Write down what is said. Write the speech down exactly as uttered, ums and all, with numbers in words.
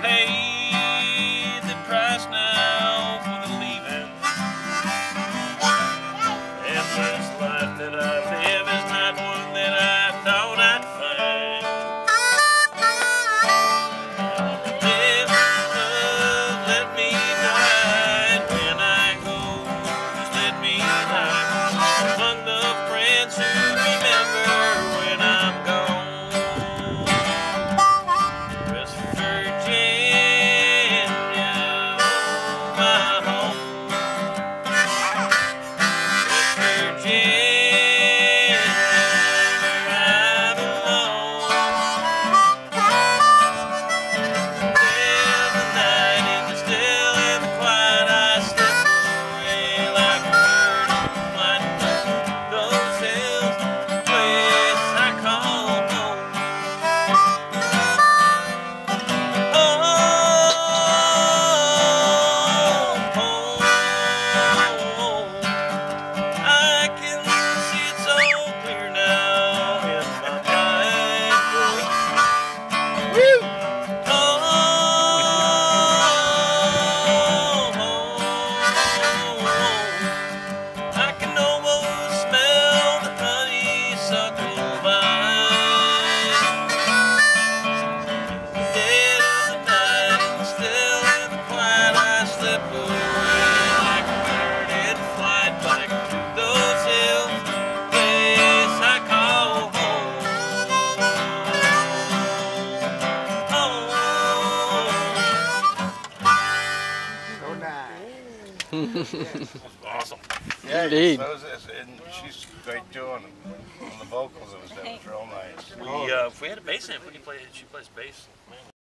pay the price now for the leaving. And this life that I live is not one that I thought I'd find. Live, love, let me die. And when I go, just let me die. Among the friends who remember when I'm gone. West Virginia, my home. West Virginia, where I belong. Every night in the still and the quiet, I slip away like a bird in flight. Those hills, the place I call home. Home, home. I can see it so clear now in my mind. Woo! Home, home. I can almost smell the honeysuckle vine. In the dead of the night, in the still and the quiet, I slip away like a bird in flight back to those hills, place I call home. Home. So nice. That's awesome. Yeah, Indeed. so is- is- and she's great too on, on the vocals. It was, that was real nice. We, uh, if we had a bass amp, we could play. She plays bass mainly.